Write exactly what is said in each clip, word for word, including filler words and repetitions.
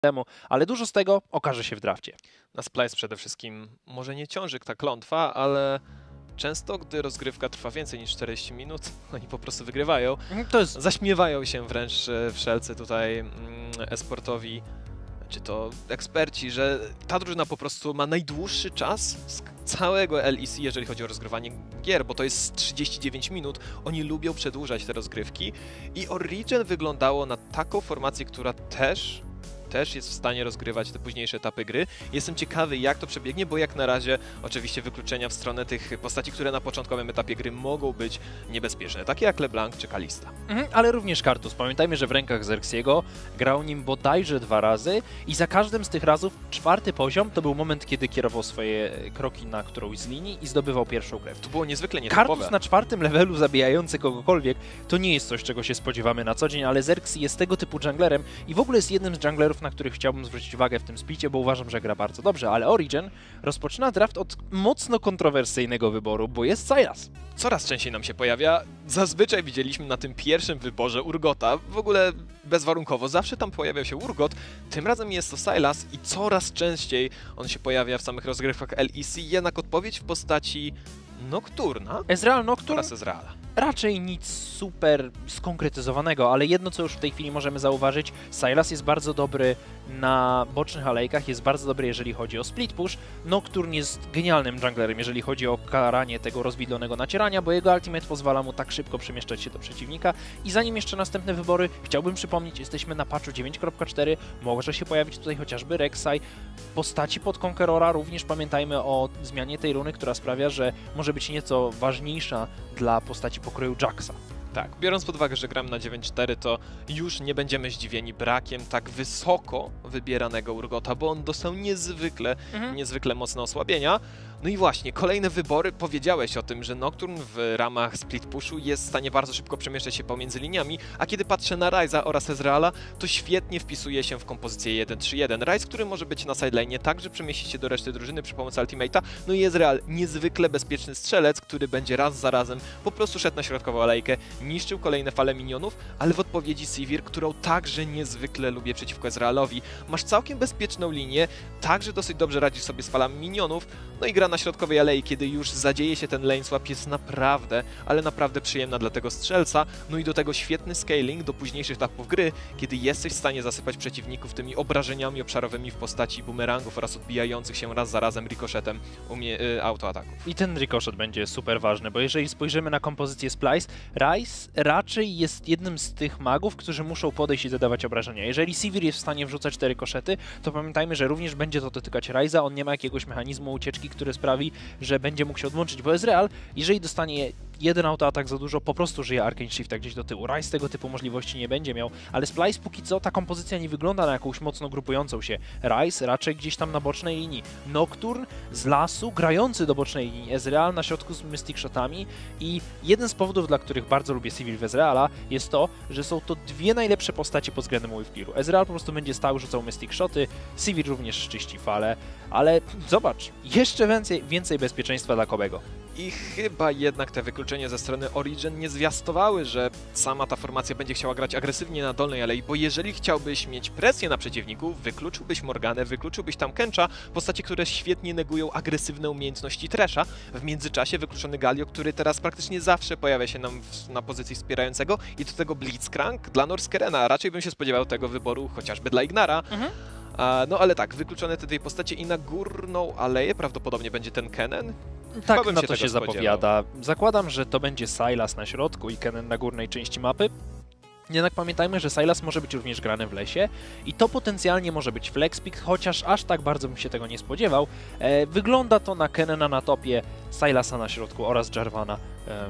temu, ale dużo z tego okaże się w drafcie. Na Splyce przede wszystkim może nie ciąży ta klątwa, ale często, gdy rozgrywka trwa więcej niż czterdzieści minut, oni po prostu wygrywają. To jest... Zaśmiewają się wręcz wszelcy tutaj mm, esportowi, czy to eksperci, że ta drużyna po prostu ma najdłuższy czas z całego L E C, jeżeli chodzi o rozgrywanie gier, bo to jest trzydzieści dziewięć minut. Oni lubią przedłużać te rozgrywki i Origen wyglądało na taką formację, która też też jest w stanie rozgrywać te późniejsze etapy gry. Jestem ciekawy, jak to przebiegnie, bo jak na razie oczywiście wykluczenia w stronę tych postaci, które na początkowym etapie gry mogą być niebezpieczne, takie jak LeBlanc czy Kalista. Mhm, ale również Kartus. Pamiętajmy, że w rękach Xerxiego grał nim bodajże dwa razy i za każdym z tych razów czwarty poziom to był moment, kiedy kierował swoje kroki na którąś z linii i zdobywał pierwszą krew. To było niezwykle nietypowe. Kartus na czwartym levelu zabijający kogokolwiek to nie jest coś, czego się spodziewamy na co dzień, ale Xerxi jest tego typu junglerem i w ogóle jest jednym z junglerów, na których chciałbym zwrócić uwagę w tym splicie, bo uważam, że gra bardzo dobrze, ale Origen rozpoczyna draft od mocno kontrowersyjnego wyboru, bo jest Sylas. Coraz częściej nam się pojawia. Zazwyczaj widzieliśmy na tym pierwszym wyborze Urgota, w ogóle bezwarunkowo, zawsze tam pojawiał się Urgot, tym razem jest to Sylas i coraz częściej on się pojawia w samych rozgrywkach L E C, jednak odpowiedź w postaci Nocturna Ezreal Nocturne oraz Ezreala. Raczej nic super skonkretyzowanego, ale jedno, co już w tej chwili możemy zauważyć, Sylas jest bardzo dobry na bocznych alejkach, jest bardzo dobry, jeżeli chodzi o split push. Nocturne jest genialnym junglerem, jeżeli chodzi o karanie tego rozwidlonego nacierania, bo jego ultimate pozwala mu tak szybko przemieszczać się do przeciwnika. I zanim jeszcze następne wybory, chciałbym przypomnieć, jesteśmy na patchu dziewięć kropka cztery, może się pojawić tutaj chociażby Rek'Sai. Postaci pod Conquerora również pamiętajmy o zmianie tej runy, która sprawia, że może być nieco ważniejsza dla postaci pokroju Jaxa. Tak, biorąc pod uwagę, że gram na dziewięć cztery, to już nie będziemy zdziwieni brakiem tak wysoko wybieranego Urgota, bo on dostał niezwykle, mhm. niezwykle mocne osłabienia. No i właśnie, kolejne wybory, powiedziałeś o tym, że Nocturne w ramach split pushu jest w stanie bardzo szybko przemieszczać się pomiędzy liniami, a kiedy patrzę na Ryze'a oraz Ezreala, to świetnie wpisuje się w kompozycję jeden trzy jeden. Ryze, który może być na sideline, także przemieścić się do reszty drużyny przy pomocy ultimate'a, no i Ezreal, niezwykle bezpieczny strzelec, który będzie raz za razem po prostu szedł na środkową alejkę, niszczył kolejne fale minionów, ale w odpowiedzi Sivir, którą także niezwykle lubię przeciwko Ezrealowi. Masz całkiem bezpieczną linię, także dosyć dobrze radzisz sobie z falami minionów, no i gra na środkowej alei, kiedy już zadzieje się ten lane swap, jest naprawdę, ale naprawdę przyjemna dla tego strzelca, no i do tego świetny scaling do późniejszych etapów gry, kiedy jesteś w stanie zasypać przeciwników tymi obrażeniami obszarowymi w postaci bumerangów oraz odbijających się raz za razem ricoczetem umie y, autoataków. I ten ricochet będzie super ważny, bo jeżeli spojrzymy na kompozycję Splyce, Ryze raczej jest jednym z tych magów, którzy muszą podejść i zadawać obrażenia. Jeżeli Sivir jest w stanie wrzucać te rykoszety, to pamiętajmy, że również będzie to dotykać Ryze'a, on nie ma jakiegoś mechanizmu ucieczki, który sprawi, że będzie mógł się odłączyć, bo Ezreal, jeżeli dostanie jeden autoatak za dużo, po prostu żyje Arcane Shifta gdzieś do tyłu. Ryze tego typu możliwości nie będzie miał, ale Splyce póki co ta kompozycja nie wygląda na jakąś mocno grupującą się. Ryze raczej gdzieś tam na bocznej linii. Nocturne z lasu, grający do bocznej linii. Ezreal na środku z Mystic Shotami i jeden z powodów, dla których bardzo lubię Sivir w Ezreala, jest to, że są to dwie najlepsze postacie pod względem wave clearu. Ezreal po prostu będzie stał, rzucał Mystic Shoty, Sivir również czyści fale, ale zobacz, jeszcze więcej, więcej bezpieczeństwa dla Kobego. I chyba jednak te wykluczenia ze strony Origen nie zwiastowały, że sama ta formacja będzie chciała grać agresywnie na dolnej alei, bo jeżeli chciałbyś mieć presję na przeciwników, wykluczyłbyś Morganę, wykluczyłbyś tam Kencha, postacie, które świetnie negują agresywne umiejętności Thresha. W międzyczasie wykluczony Galio, który teraz praktycznie zawsze pojawia się nam w, na pozycji wspierającego i do tego Blitzcrank dla Norskerena. Raczej bym się spodziewał tego wyboru chociażby dla Ignara. Mhm. No ale tak, wykluczone te tej postacie i na górną aleję prawdopodobnie będzie ten Kennen. Tak, na to się zapowiada. Zakładam, że to będzie Sylas na środku i Kennen na górnej części mapy. Jednak pamiętajmy, że Sylas może być również grany w lesie i to potencjalnie może być flexpick, chociaż aż tak bardzo bym się tego nie spodziewał. E, wygląda to na Kennena na topie, Sylasa na środku oraz Jarvana e,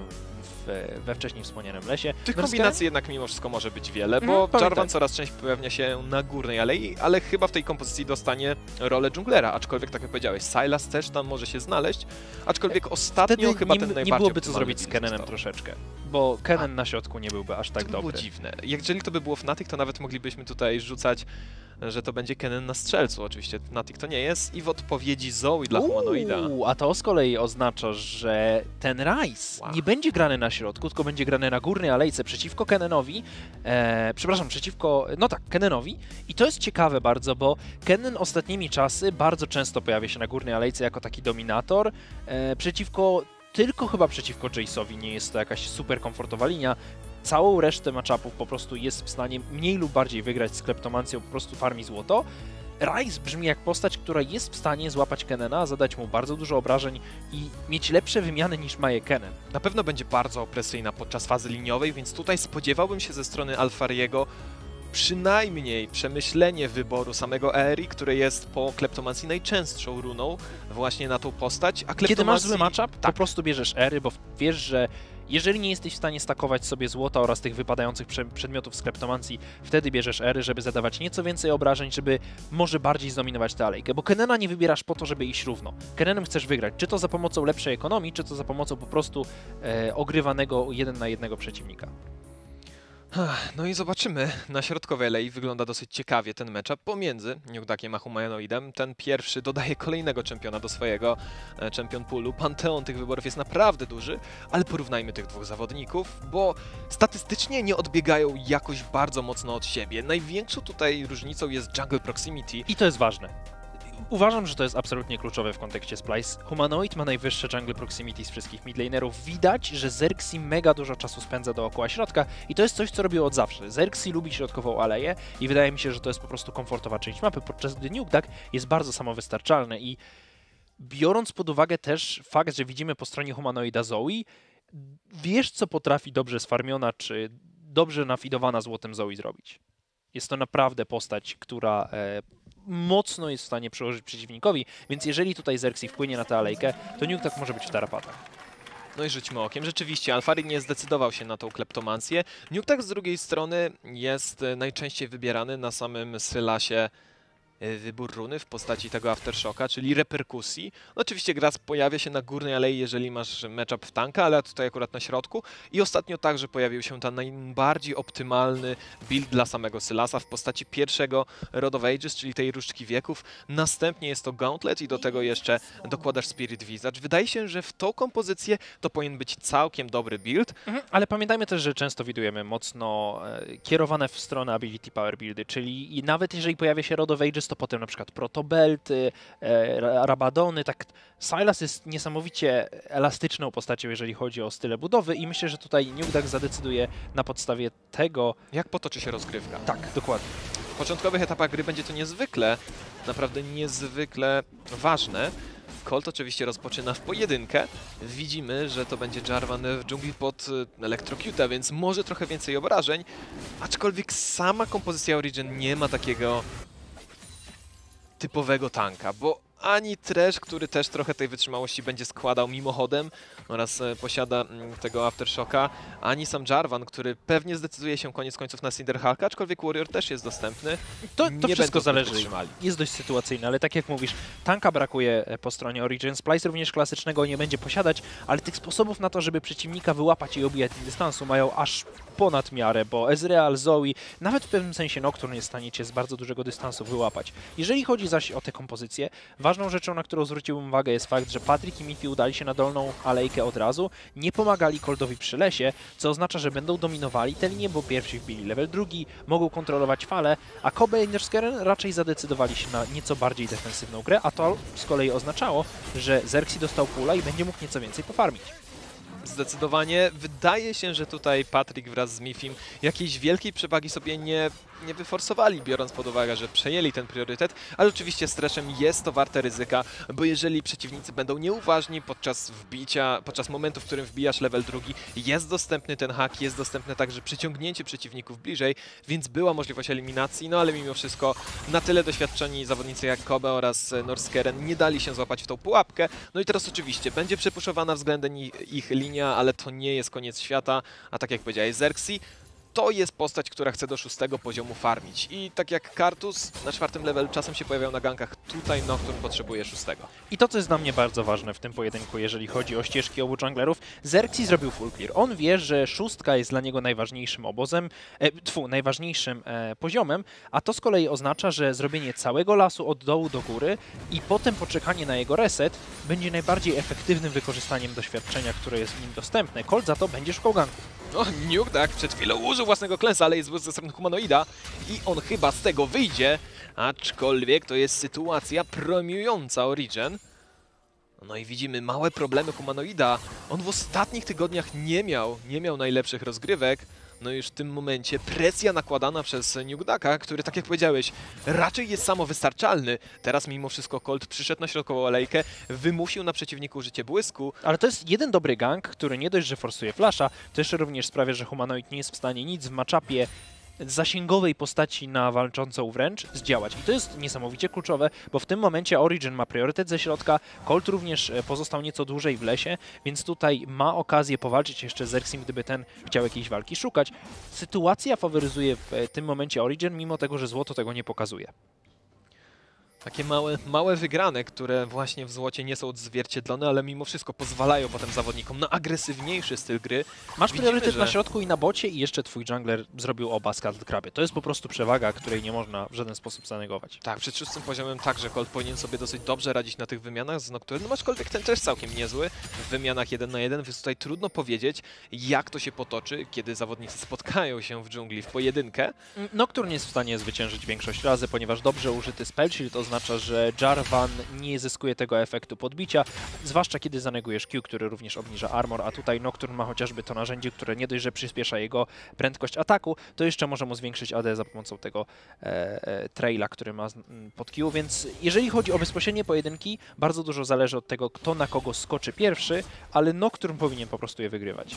w, we wcześniej wspomnianym lesie. Tych kombinacji jednak mimo wszystko może być wiele, bo mm, Jarvan coraz częściej pojawia się na górnej alei, ale chyba w tej kompozycji dostanie rolę dżunglera, aczkolwiek tak jak powiedziałeś, Sylas też tam może się znaleźć, aczkolwiek ostatnio Wtedy chyba nie, ten najbardziej nie byłoby co zrobić z Kennenem troszeczkę, bo Kennen A, na środku nie byłby aż tak to by dobry. było dziwne. Jeżeli to by było Fnatic, to nawet moglibyśmy tutaj rzucać że to będzie Kennen na strzelcu. Oczywiście Fnatic to nie jest i w odpowiedzi Zoe dla Humanoida. Uuu, a to z kolei oznacza, że ten Ryze Wow. nie będzie grany na środku, tylko będzie grany na górnej alejce przeciwko Kennenowi, e, przepraszam, przeciwko, no tak, Kennenowi i to jest ciekawe bardzo, bo Kennen ostatnimi czasy bardzo często pojawia się na górnej alejce jako taki dominator, e, przeciwko, tylko chyba przeciwko Jace'owi nie jest to jakaś super komfortowa linia. Całą resztę matchupów po prostu jest w stanie mniej lub bardziej wygrać z kleptomancją, po prostu farmi złoto. Ryze brzmi jak postać, która jest w stanie złapać Kennena, zadać mu bardzo dużo obrażeń i mieć lepsze wymiany niż ma je Kennen. Na pewno będzie bardzo opresyjna podczas fazy liniowej, więc tutaj spodziewałbym się ze strony Alfariego przynajmniej przemyślenie wyboru samego Aery, które jest po kleptomancji najczęstszą runą właśnie na tą postać, a kleptomancji... Kiedy masz zły matchup, tak. po prostu bierzesz Ery, bo wiesz, że jeżeli nie jesteś w stanie stakować sobie złota oraz tych wypadających prze przedmiotów z kleptomancji, wtedy bierzesz Ery, żeby zadawać nieco więcej obrażeń, żeby może bardziej zdominować tę alejkę, bo Kennena nie wybierasz po to, żeby iść równo. Kennenem chcesz wygrać, czy to za pomocą lepszej ekonomii, czy to za pomocą po prostu e, ogrywanego jeden na jednego przeciwnika. No i zobaczymy. Na środkowej alei wygląda dosyć ciekawie ten matchup pomiędzy Nukeduckiem a Humanoidem. Ten pierwszy dodaje kolejnego czempiona do swojego e, champion poolu. Panteon tych wyborów jest naprawdę duży, ale porównajmy tych dwóch zawodników, bo statystycznie nie odbiegają jakoś bardzo mocno od siebie. Największą tutaj różnicą jest jungle proximity. I to jest ważne. Uważam, że to jest absolutnie kluczowe w kontekście Splyce. Humanoid ma najwyższe jungle proximity z wszystkich midlanerów. Widać, że Xerxes mega dużo czasu spędza dookoła środka i to jest coś, co robił od zawsze. Xerxes lubi środkową aleję i wydaje mi się, że to jest po prostu komfortowa część mapy, podczas gdy Nukeduck jest bardzo samowystarczalny i biorąc pod uwagę też fakt, że widzimy po stronie Humanoida Zoe, wiesz, co potrafi dobrze sfarmiona czy dobrze nafidowana złotem Zoe zrobić. Jest to naprawdę postać, która e, mocno jest w stanie przełożyć przeciwnikowi, więc jeżeli tutaj Xerxes wpłynie na tę alejkę, to Nukeduck może być w tarapatach. No i rzućmy okiem. Rzeczywiście, Alfari nie zdecydował się na tą kleptomancję. Nukeduck z drugiej strony jest najczęściej wybierany na samym Sylasie wybór runy w postaci tego Aftershocka, czyli reperkusji. No oczywiście gra pojawia się na górnej alei, jeżeli masz matchup w tanka, ale tutaj akurat na środku. I ostatnio także pojawił się ten najbardziej optymalny build dla samego Sylasa w postaci pierwszego Rod of Ages, czyli tej różdżki wieków. Następnie jest to Gauntlet i do tego jeszcze dokładasz Spirit Visage. Wydaje się, że w tą kompozycję to powinien być całkiem dobry build. Mhm, ale pamiętajmy też, że często widujemy mocno e, kierowane w stronę ability power buildy, czyli i nawet jeżeli pojawia się Rod of Ages, to potem na przykład protobelty, e, rabadony, tak. Sylas jest niesamowicie elastyczną postacią, jeżeli chodzi o style budowy i myślę, że tutaj Nukeduck zadecyduje na podstawie tego... Jak potoczy się rozgrywka. Tak, dokładnie. W początkowych etapach gry będzie to niezwykle, naprawdę niezwykle ważne. Colt oczywiście rozpoczyna w pojedynkę. Widzimy, że to będzie Jarvan w dżungli pod Electrocuta, więc może trochę więcej obrażeń. Aczkolwiek sama kompozycja Origin nie ma takiego typowego tanka, bo ani Thresh, który też trochę tej wytrzymałości będzie składał mimochodem oraz e, posiada m, tego Aftershocka, ani sam Jarvan, który pewnie zdecyduje się koniec końców na Cinderhulka, aczkolwiek Warrior też jest dostępny. To, to Nie wszystko będą zależy. wytrzymali. Jest dość sytuacyjne, ale tak jak mówisz, tanka brakuje po stronie Origin. Splyce również klasycznego nie będzie posiadać, ale tych sposobów na to, żeby przeciwnika wyłapać i obijać z dystansu mają aż ponad miarę, bo Ezreal, Zoe, nawet w pewnym sensie Nocturne jest w stanie cię z bardzo dużego dystansu wyłapać. Jeżeli chodzi zaś o tę kompozycję, ważną rzeczą, na którą zwróciłbym uwagę, jest fakt, że Patryk i Miffy udali się na dolną alejkę od razu, nie pomagali Coltowi przy lesie, co oznacza, że będą dominowali tę linię, bo pierwsi wbili level drugi, mogą kontrolować falę, a Kobe i Nerskeren raczej zadecydowali się na nieco bardziej defensywną grę, a to z kolei oznaczało, że Xerxes dostał pula i będzie mógł nieco więcej pofarmić. Zdecydowanie. Wydaje się, że tutaj Patryk wraz z Miffim jakiejś wielkiej przewagi sobie nie, nie wyforsowali, biorąc pod uwagę, że przejęli ten priorytet, ale oczywiście z Thrashem jest to warte ryzyka, bo jeżeli przeciwnicy będą nieuważni podczas wbicia, podczas momentu, w którym wbijasz level drugi, jest dostępny ten hack, jest dostępne także przyciągnięcie przeciwników bliżej, więc była możliwość eliminacji, no ale mimo wszystko na tyle doświadczeni zawodnicy jak Kobe oraz Norskeren nie dali się złapać w tą pułapkę. No i teraz oczywiście będzie przepuszowana względem ich linia, ale to nie jest koniec świata, a tak jak powiedziałeś, Xerxes to jest postać, która chce do szóstego poziomu farmić. I tak jak Kartus na czwartym levelu czasem się pojawiał na gankach, tutaj Nocturne potrzebuje szóstego. I to, co jest dla mnie bardzo ważne w tym pojedynku, jeżeli chodzi o ścieżki obu junglerów, Xerxes zrobił full clear. On wie, że szóstka jest dla niego najważniejszym obozem, e, tfu, najważniejszym e, poziomem, a to z kolei oznacza, że zrobienie całego lasu od dołu do góry i potem poczekanie na jego reset będzie najbardziej efektywnym wykorzystaniem doświadczenia, które jest w nim dostępne. Colt za to będzie szukał ganku. No, Nuke tak przed chwilą użył własnego klęsa, ale jest ze strony humanoida i on chyba z tego wyjdzie, aczkolwiek to jest sytuacja promiująca Origen. No i widzimy małe problemy humanoida. On w ostatnich tygodniach nie miał, nie miał najlepszych rozgrywek. No już w tym momencie presja nakładana przez Nukedaka, który, tak jak powiedziałeś, raczej jest samowystarczalny. Teraz mimo wszystko Colt przyszedł na środkową alejkę, wymusił na przeciwniku użycie błysku. Ale to jest jeden dobry gank, który nie dość, że forsuje flasha, to jeszcze również sprawia, że humanoid nie jest w stanie nic w matchupie zasięgowej postaci na walczącą wręcz zdziałać. I to jest niesamowicie kluczowe, bo w tym momencie Origen ma priorytet ze środka, Colt również pozostał nieco dłużej w lesie, więc tutaj ma okazję powalczyć jeszcze z Xerxesem, gdyby ten chciał jakiejś walki szukać. Sytuacja faworyzuje w tym momencie Origen, mimo tego, że złoto tego nie pokazuje. Takie małe, małe wygrane, które właśnie w złocie nie są odzwierciedlone, ale mimo wszystko pozwalają potem zawodnikom na agresywniejszy styl gry. Masz Widzimy, priorytet że... na środku i na bocie i jeszcze twój jungler zrobił oba Scuttle Crabby. To jest po prostu przewaga, której nie można w żaden sposób zanegować. Tak, przed szóstym poziomem także Colt powinien sobie dosyć dobrze radzić na tych wymianach z Nocturne, aczkolwiek ten też całkiem niezły w wymianach jeden na jeden, więc tutaj trudno powiedzieć, jak to się potoczy, kiedy zawodnicy spotkają się w dżungli w pojedynkę. Nocturne jest w stanie zwyciężyć większość razy, ponieważ dobrze użyty spell shield oznacza, że Jarvan nie zyskuje tego efektu podbicia, zwłaszcza kiedy zanegujesz Q, który również obniża armor, a tutaj Nocturne ma chociażby to narzędzie, które nie dość, że przyspiesza jego prędkość ataku, to jeszcze może mu zwiększyć A D za pomocą tego e, e, traila, który ma pod Q, więc jeżeli chodzi o bezpośrednie pojedynki, bardzo dużo zależy od tego, kto na kogo skoczy pierwszy, ale Nocturne powinien po prostu je wygrywać.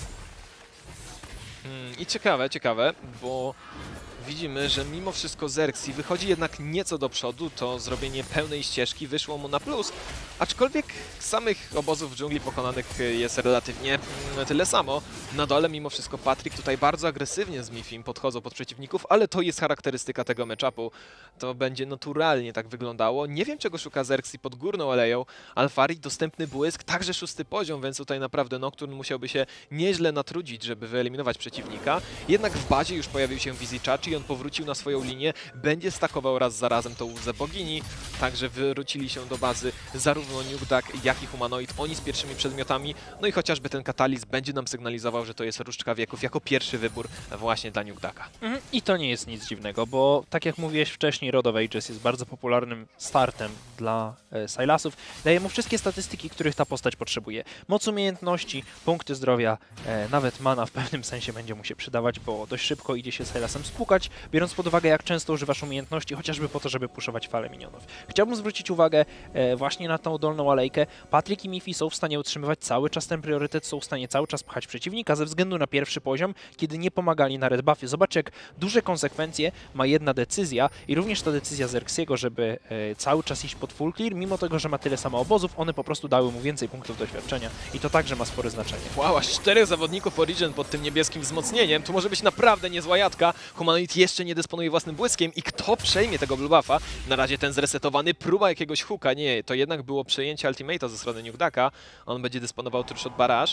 Hmm, I ciekawe, ciekawe, bo widzimy, że mimo wszystko Xerxes wychodzi jednak nieco do przodu, to zrobienie pełnej ścieżki wyszło mu na plus, aczkolwiek samych obozów w dżungli pokonanych jest relatywnie tyle samo. Na dole mimo wszystko Patryk tutaj bardzo agresywnie z Mifim podchodzą pod przeciwników, ale to jest charakterystyka tego matchupu. To będzie naturalnie tak wyglądało. Nie wiem, czego szuka Xerxes pod górną aleją. Alfari dostępny błysk, także szósty poziom, więc tutaj naprawdę Nocturne musiałby się nieźle natrudzić, żeby wyeliminować przeciwnika. Jednak w bazie już pojawił się Vizicsacz i on powrócił na swoją linię, będzie stakował raz za razem tą łzę bogini, także wrócili się do bazy zarówno Nukeduck, jak i Humanoid, oni z pierwszymi przedmiotami, no i chociażby ten katalizm będzie nam sygnalizował, że to jest Różdżka Wieków jako pierwszy wybór właśnie dla Nukeducka. Mhm. I to nie jest nic dziwnego, bo tak jak mówiłeś wcześniej, Rod of Ages jest bardzo popularnym startem dla e, Sylasów. Daje mu wszystkie statystyki, których ta postać potrzebuje. Moc umiejętności, punkty zdrowia, e, nawet mana w pewnym sensie będzie mu się przydawać, bo dość szybko idzie się Sylasem spłukać, biorąc pod uwagę, jak często używasz umiejętności, chociażby po to, żeby puszować falę minionów. Chciałbym zwrócić uwagę e, właśnie na tą dolną alejkę. Patryk i Mifi są w stanie utrzymywać cały czas ten priorytet, są w stanie cały czas pchać przeciwnika ze względu na pierwszy poziom, kiedy nie pomagali na red buffie. Zobaczcie, jak duże konsekwencje ma jedna decyzja i również ta decyzja Xerxesiego, żeby e, cały czas iść pod full clear, mimo tego, że ma tyle samo obozów, one po prostu dały mu więcej punktów doświadczenia i to także ma spore znaczenie. Wow, aż czterech zawodników Origen pod tym niebieskim wzmocnieniem. Tu może być naprawdę niezła jadka. Humanoid jeszcze nie dysponuje własnym błyskiem i kto przejmie tego blue buffa? Na razie ten zresetowany, próba jakiegoś hooka. Nie, to jednak było przejęcie ultimate'a ze strony Nukeducka. On będzie dysponował True Shot Barrage.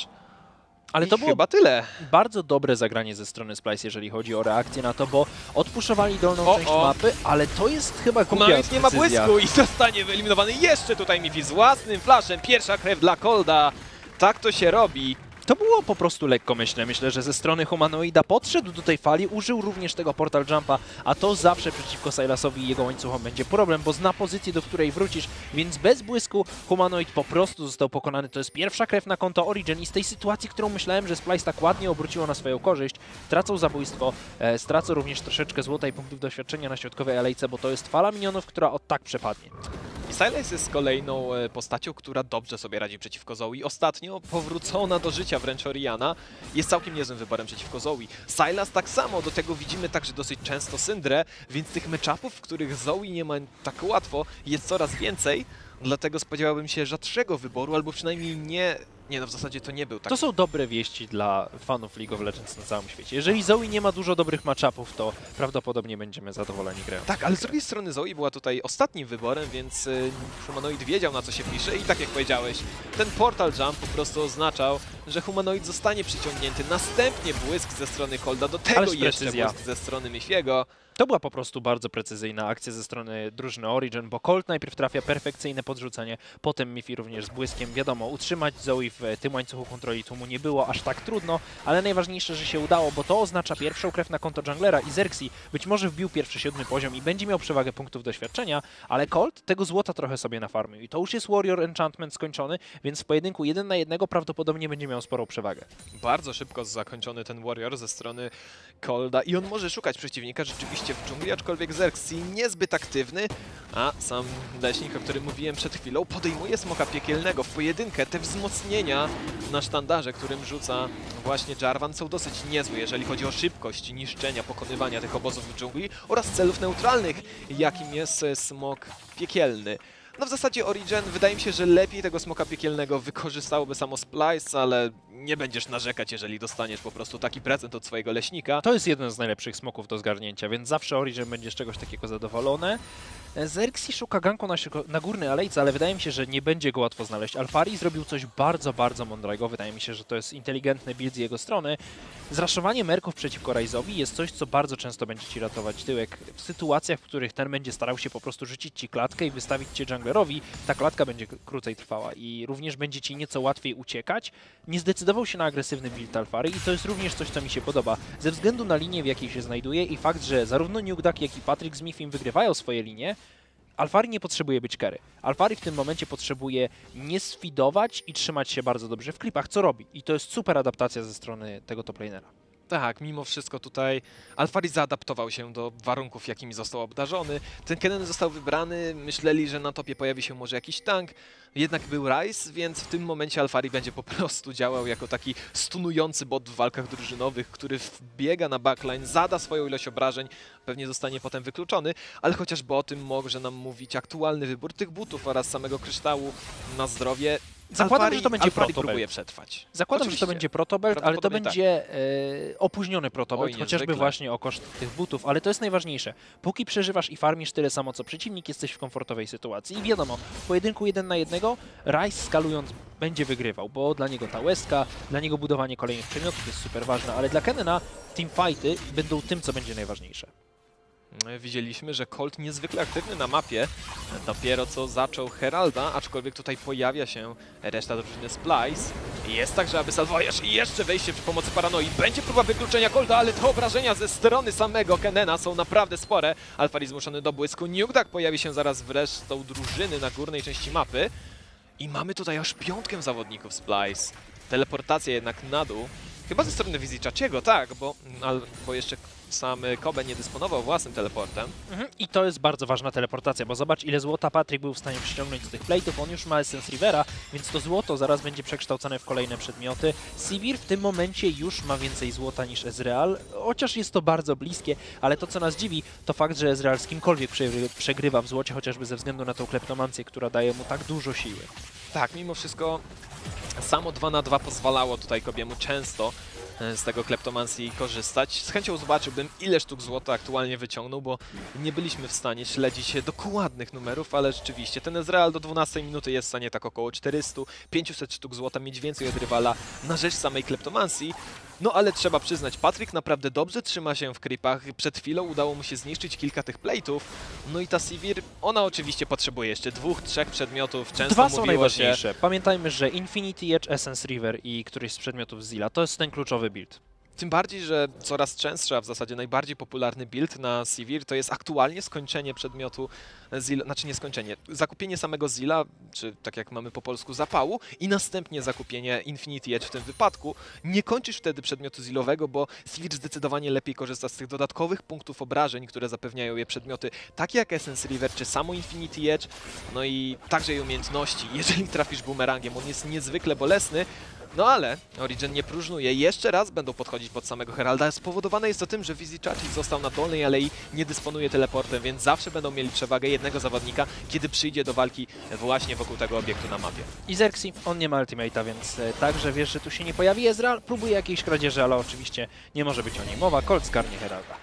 Ale I to było chyba tyle. Bardzo dobre zagranie ze strony Splyce, jeżeli chodzi o reakcję na to, bo odpuszowali dolną O, część o. mapy, ale to jest chyba głupia Humanoid nie ma decyzja. błysku i zostanie wyeliminowany jeszcze tutaj Mifi z własnym flashem. Pierwsza krew dla Colda. Tak to się robi. To było po prostu lekkomyślne. Myślę, że ze strony Humanoida podszedł do tej fali, użył również tego Portal Jumpa, a to zawsze przeciwko Sylasowi i jego łańcuchom będzie problem, bo zna pozycję, do której wrócisz, więc bez błysku Humanoid po prostu został pokonany. To jest pierwsza krew na konto Origen i z tej sytuacji, którą myślałem, że Splyce tak ładnie obróciło na swoją korzyść, tracą zabójstwo, e, stracą również troszeczkę złota i punktów doświadczenia na środkowej alejce, bo to jest fala minionów, która od tak przepadnie. I Sylas jest kolejną postacią, która dobrze sobie radzi przeciwko Zoe. Ostatnio powrócona do życia wręcz Orianna jest całkiem niezłym wyborem przeciwko Zoe. Sylas tak samo, do tego widzimy także dosyć często Syndrę, więc tych matchupów, w których Zoe nie ma tak łatwo, jest coraz więcej. Dlatego spodziewałbym się rzadszego wyboru, albo przynajmniej nie, Nie no, w zasadzie to nie był tak. To są dobre wieści dla fanów League of Legends na całym świecie. Jeżeli Zoe nie ma dużo dobrych matchupów, to prawdopodobnie będziemy zadowoleni grając. Tak, ale z drugiej strony Zoe była tutaj ostatnim wyborem, więc y, Humanoid wiedział, na co się pisze i tak jak powiedziałeś, ten portal jump po prostu oznaczał, że Humanoid zostanie przyciągnięty. Następnie błysk ze strony Colda, do tego Ależ jeszcze precyzja. błysk ze strony Mifiego. To była po prostu bardzo precyzyjna akcja ze strony drużyny Origen, bo Colt najpierw trafia perfekcyjne podrzucenie, potem Miffy również z błyskiem. Wiadomo, utrzymać Zoe w tym łańcuchu kontroli tłumu nie było aż tak trudno, ale najważniejsze, że się udało, bo to oznacza pierwszą krew na konto junglera i Xerxes być może wbił pierwszy siódmy poziom i będzie miał przewagę punktów doświadczenia, ale Colt tego złota trochę sobie nafarmił i to już jest Warrior Enchantment skończony, więc w pojedynku jeden na jednego prawdopodobnie będzie miał sporą przewagę. Bardzo szybko zakończony ten Warrior ze strony Colda i on może szukać przeciwnika rzeczywiście w dżungli, aczkolwiek Xerxes niezbyt aktywny, a sam leśnik, o którym mówiłem przed chwilą, podejmuje smoka piekielnego w pojedynkę. Te wzmocnienia na sztandarze, którym rzuca właśnie Jarvan, są dosyć niezłe, jeżeli chodzi o szybkość niszczenia, pokonywania tych obozów w dżungli oraz celów neutralnych, jakim jest smok piekielny. No w zasadzie Origen, wydaje mi się, że lepiej tego smoka piekielnego wykorzystałoby samo Splyce, ale nie będziesz narzekać, jeżeli dostaniesz po prostu taki prezent od swojego leśnika. To jest jeden z najlepszych smoków do zgarnięcia, więc zawsze Origen będzie z czegoś takiego zadowolony. Xerxes szuka ganku na, na górnej alejce, ale wydaje mi się, że nie będzie go łatwo znaleźć. Alphari zrobił coś bardzo, bardzo mądrego. Wydaje mi się, że to jest inteligentny build z jego strony. Zraszowanie merków przeciwko Ryze'owi jest coś, co bardzo często będzie ci ratować tyłek. W sytuacjach, w których ten będzie starał się po prostu rzucić ci klatkę i wystawić cię junglerowi, ta klatka będzie krócej trwała i również będzie ci nieco łatwiej uciekać. Nie zdecydował się na agresywny build Alphari i to jest również coś, co mi się podoba. Ze względu na linię, w jakiej się znajduje i fakt, że zarówno Nukeduck, jak i Patryk z Miffim wygrywają swoje linie, Alphari nie potrzebuje być carry. Alphari w tym momencie potrzebuje nie sfidować i trzymać się bardzo dobrze w klipach, co robi. I to jest super adaptacja ze strony tego top lanera. Tak, mimo wszystko tutaj Alphari zaadaptował się do warunków, jakimi został obdarzony. Ten Kennen został wybrany, myśleli, że na topie pojawi się może jakiś tank, jednak był Ryze, więc w tym momencie Alphari będzie po prostu działał jako taki stunujący bot w walkach drużynowych, który wbiega na backline, zada swoją ilość obrażeń, pewnie zostanie potem wykluczony, ale chociażby o tym może nam mówić aktualny wybór tych butów oraz samego kryształu na zdrowie. Zakładam, Alphari, że to będzie Alphari protobelt. próbuje przetrwać. Zakładam, Oczywiście. że to będzie protobelt, ale to Prawdopodobnie będzie e, opóźniony protobelt, Oj, chociażby niezwykle. właśnie o koszt tych butów, ale to jest najważniejsze. Póki przeżywasz i farmisz tyle samo co przeciwnik, jesteś w komfortowej sytuacji. I wiadomo, w pojedynku jeden na jednego Ryze skalując będzie wygrywał, bo dla niego ta łezka, dla niego budowanie kolejnych przedmiotów jest super ważne, ale dla Kennena teamfighty będą tym, co będzie najważniejsze. Widzieliśmy, że Colt niezwykle aktywny na mapie, dopiero co zaczął Heralda, aczkolwiek tutaj pojawia się reszta drużyny Splyce. Jest także Abyssal Voyage i jeszcze wejście przy pomocy Paranoi. Będzie próba wykluczenia Colda, ale te obrażenia ze strony samego Kennena są naprawdę spore. Alphari zmuszony do błysku. Nukeduck pojawi się zaraz wreszcie drużyny na górnej części mapy. I mamy tutaj aż piątkę zawodników Splyce. Teleportacja jednak na dół. Chyba ze strony Viziczaciego, tak, bo, al, bo jeszcze sam Kobe nie dysponował własnym teleportem. Mhm. I to jest bardzo ważna teleportacja, bo zobacz, ile złota Patryk był w stanie przyciągnąć z tych plate'ów. On już ma Essence Rivera, więc to złoto zaraz będzie przekształcone w kolejne przedmioty. Sivir w tym momencie już ma więcej złota niż Ezreal, chociaż jest to bardzo bliskie, ale to, co nas dziwi, to fakt, że Ezreal z kimkolwiek przegrywa w złocie, chociażby ze względu na tą kleptomancję, która daje mu tak dużo siły. Tak, mimo wszystko samo dwa na dwa pozwalało tutaj Kobiemu często z tego kleptomancji korzystać. Z chęcią zobaczyłbym, ile sztuk złota aktualnie wyciągnął, bo nie byliśmy w stanie śledzić dokładnych numerów, ale rzeczywiście ten Ezreal do dwunastej minuty jest w stanie tak około czterysta pięćset sztuk złota mieć więcej od rywala na rzecz samej kleptomancji. No ale trzeba przyznać, Patryk naprawdę dobrze trzyma się w creepach. Przed chwilą udało mu się zniszczyć kilka tych plate'ów. No i ta Sivir, ona oczywiście potrzebuje jeszcze dwóch, trzech przedmiotów. Często Dwa są mówiło najważniejsze. się... Pamiętajmy, że Infinity Edge, Essence River i któryś z przedmiotów Zilla to jest ten kluczowy build. Tym bardziej, że coraz częstszy, a w zasadzie najbardziej popularny build na Sivir to jest aktualnie skończenie przedmiotu Zilla, znaczy nie skończenie, zakupienie samego Zilla, czy tak jak mamy po polsku zapału i następnie zakupienie Infinity Edge w tym wypadku. Nie kończysz wtedy przedmiotu Zillowego, bo Sivir zdecydowanie lepiej korzysta z tych dodatkowych punktów obrażeń, które zapewniają je przedmioty takie jak Essence River, czy samo Infinity Edge, no i także jej umiejętności. Jeżeli trafisz bumerangiem, on jest niezwykle bolesny. No ale Origen nie próżnuje. Jeszcze raz będą podchodzić pod samego Heralda. Spowodowane jest to tym, że Vizicsacsi został na dolnej alei, nie dysponuje teleportem, więc zawsze będą mieli przewagę jednego zawodnika, kiedy przyjdzie do walki właśnie wokół tego obiektu na mapie. I Xerxi, on nie ma ultimate'a, więc e, także wiesz, że tu się nie pojawi Ezreal. Próbuje jakiejś kradzieży, ale oczywiście nie może być o niej mowa. Colt zgarnie Heralda.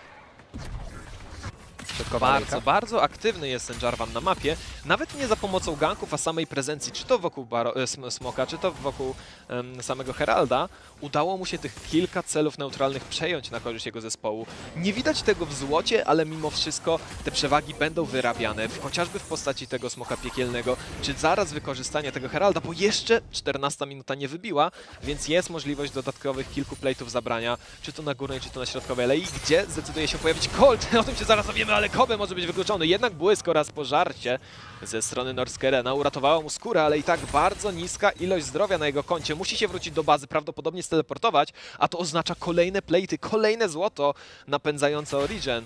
Bardzo, ręka. bardzo aktywny jest ten Jarvan na mapie, nawet nie za pomocą ganków, a samej prezencji, czy to wokół Baro Smoka, czy to wokół um, samego Heralda, udało mu się tych kilka celów neutralnych przejąć na korzyść jego zespołu. Nie widać tego w złocie, ale mimo wszystko te przewagi będą wyrabiane, chociażby w postaci tego Smoka piekielnego, czy zaraz wykorzystania tego Heralda, bo jeszcze czternasta minuta nie wybiła, więc jest możliwość dodatkowych kilku plate'ów zabrania, czy to na górnej, czy to na środkowej alei, gdzie zdecyduje się pojawić Colt. O tym się zaraz dowiemy, ale Kobe może być wykluczony. Jednak błysk oraz pożarcie ze strony Norskerena uratowało mu skórę, ale i tak bardzo niska ilość zdrowia na jego koncie. Musi się wrócić do bazy, prawdopodobnie steleportować, a to oznacza kolejne plate'y, kolejne złoto napędzające Origen.